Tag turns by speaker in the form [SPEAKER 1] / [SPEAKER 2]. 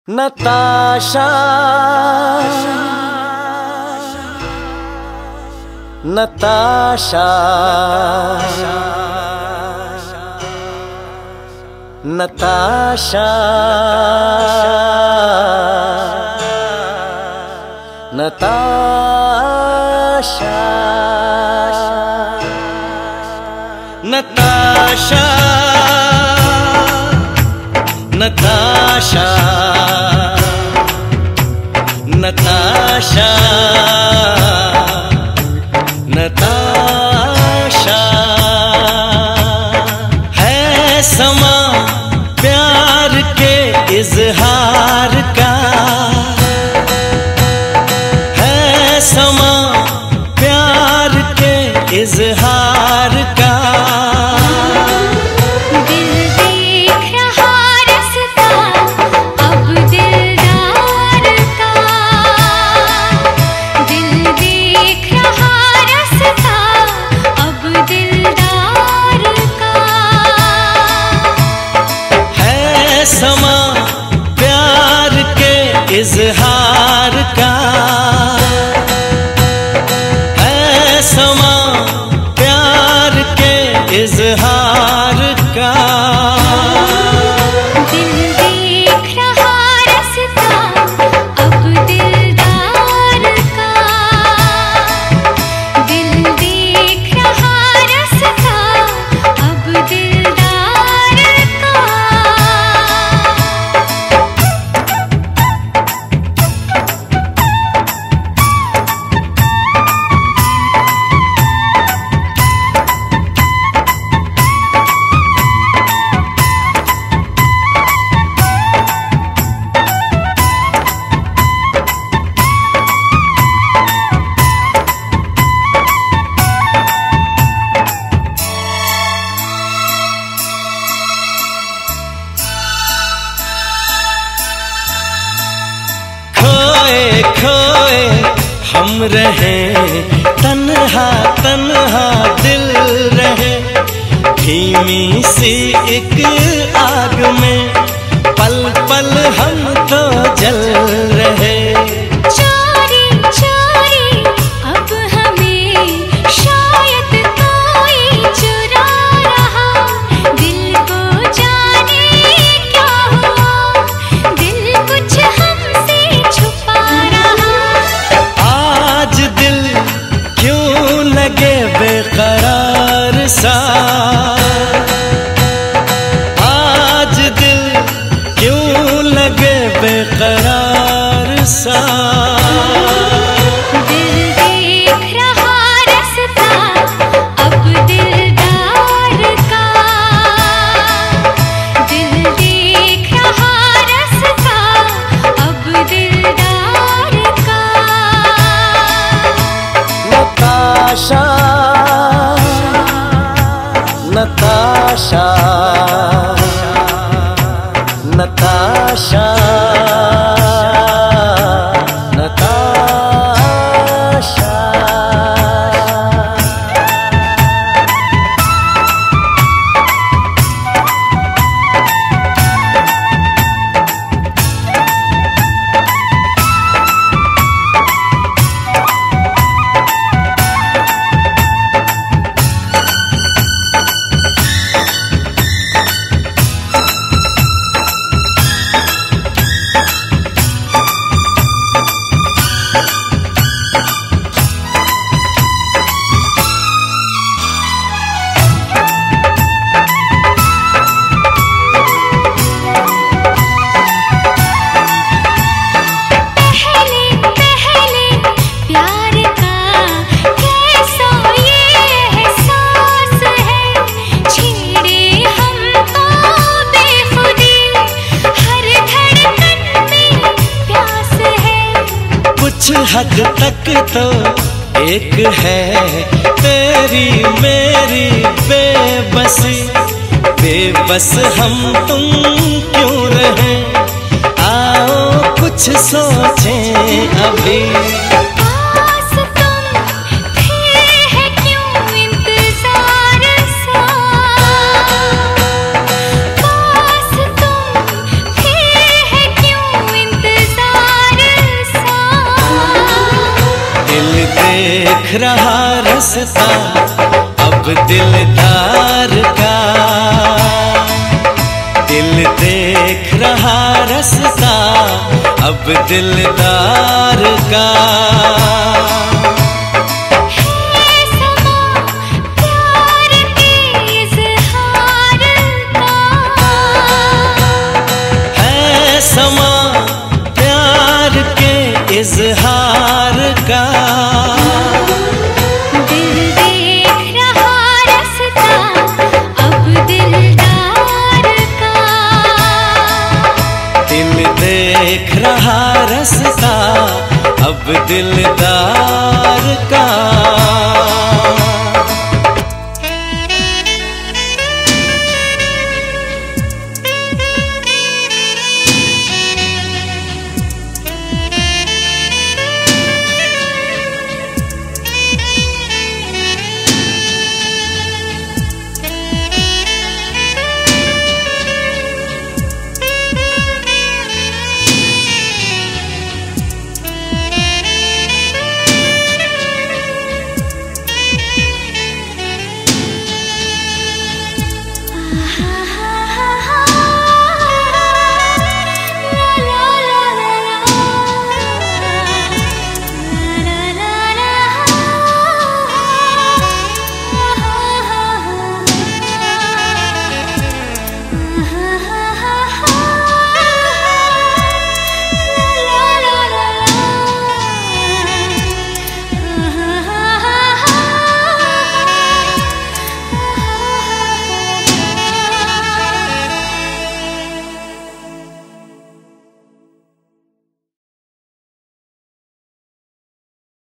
[SPEAKER 1] नताशा नताशा नताशा नताशा नताशा नताशा नताशा नताशा है समा प्यार के इजहार का, है समा प्यार के इजहार का। समा प्यार के इजहार का, है समा प्यार के इजहार का।
[SPEAKER 2] दिल देख रहा रास्ता अब दिलदार का, दिल देख रहा रास्ता अब दिलदार का।
[SPEAKER 1] खोए हम रहे तन्हा तन्हा दिल रहे, धीमी सी एक आग में पल पल हम तो जल रहे।
[SPEAKER 2] चोरी चोरी अब हमें शायद कोई चुरा रहा, दिल को जाने क्या हुआ, दिल कुछ हमसे छुपा रहा।
[SPEAKER 1] आज दिल क्यों लगे बेकरार सा, आज दिल क्यों लगे बेकरार सा।
[SPEAKER 2] दिल देख रहा रास्ता अब दिलदार का, दिल देख रहा रास्ता अब दिलदार का।
[SPEAKER 1] नताशा नताशा नताशा नताशा। कुछ हद तक तो एक है तेरी मेरी बेबसी, बेबस हम तुम क्यों रहे, आओ कुछ सोचें अभी।
[SPEAKER 2] पास तुम थे है क्यों इंतजार सा, पास तुम थे है क्यों
[SPEAKER 1] रहा रास्ता अब दिलदार का, दिल देख रहा रास्ता अब दिलदार का। इज़हार का
[SPEAKER 2] दिल देख रहा रास्ता अब दिलदार का,
[SPEAKER 1] दिल देख रहा रास्ता अब दिलदार का।